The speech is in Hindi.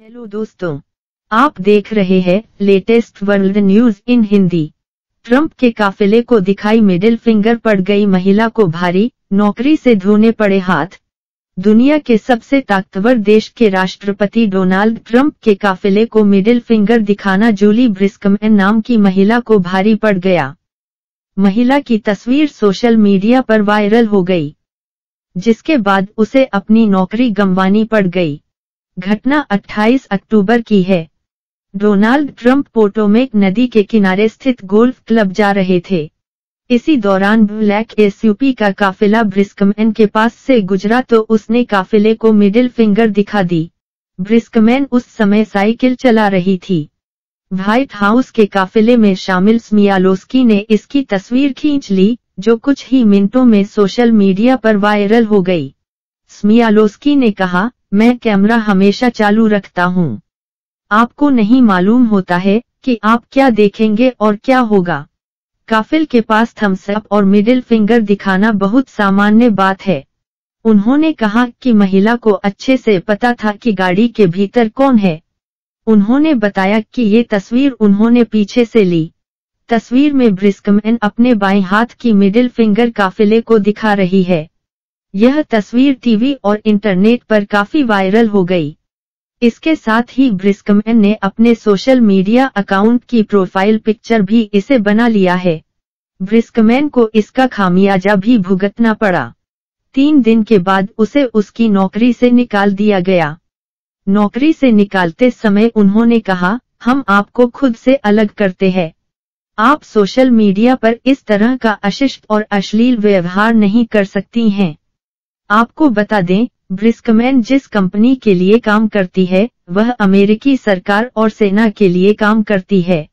हेलो दोस्तों, आप देख रहे हैं latest world news in Hindi. Trump के काफिले को दिखाई मिडिल फिंगर, पड़ गई महिला को भारी, नौकरी से धोने पड़े हाथ। दुनिया के सबसे ताकतवर देश के राष्ट्रपति डोनाल्ड ट्रंप के काफिले को मिडिल फिंगर दिखाना जूली ब्रिस्कमैन नाम की महिला को भारी पड़ गया। महिला की तस्वीर सोशल मीडिया पर वायरल हो गई, जिसके बाद उसे अपनी नौकरी गंवानी पड़ गई। घटना 28 अक्टूबर की है। डोनाल्ड ट्रंप पोटोमेक नदी के किनारे स्थित गोल्फ क्लब जा रहे थे। इसी दौरान ब्लैक एसयूवी का काफिला ब्रिस्कमैन के पास से गुजरा तो उसने काफिले को मिडिल फिंगर दिखा दी। ब्रिस्कमैन उस समय साइकिल चला रही थी। व्हाइट हाउस के काफिले में शामिल स्मियालोस्की ने इसकी तस्वीर खींच ली, जो कुछ ही मिनटों में सोशल मीडिया पर वायरल हो गई। स्मियालोस्की ने कहा, मैं कैमरा हमेशा चालू रखता हूँ। आपको नहीं मालूम होता है कि आप क्या देखेंगे और क्या होगा। काफिल के पास थम्स अप और मिडिल फिंगर दिखाना बहुत सामान्य बात है। उन्होंने कहा कि महिला को अच्छे से पता था कि गाड़ी के भीतर कौन है। उन्होंने बताया कि ये तस्वीर उन्होंने पीछे से ली। तस्वीर में ब्रिस्कमैन अपने बाएं हाथ की मिडिल फिंगर काफिले को दिखा रही है। यह तस्वीर टीवी और इंटरनेट पर काफी वायरल हो गई। इसके साथ ही ब्रिस्कमैन ने अपने सोशल मीडिया अकाउंट की प्रोफाइल पिक्चर भी इसे बना लिया है। ब्रिस्कमैन को इसका खामियाजा भी भुगतना पड़ा। 3 दिन के बाद उसे उसकी नौकरी से निकाल दिया गया। नौकरी से निकालते समय उन्होंने कहा, हम आपको खुद से अलग करते हैं। आप सोशल मीडिया पर इस तरह का अशिष्ट और अश्लील व्यवहार नहीं कर सकती हैं। आपको बता दें, ब्रिस्कमैन जिस कंपनी के लिए काम करती है, वह अमेरिकी सरकार और सेना के लिए काम करती है।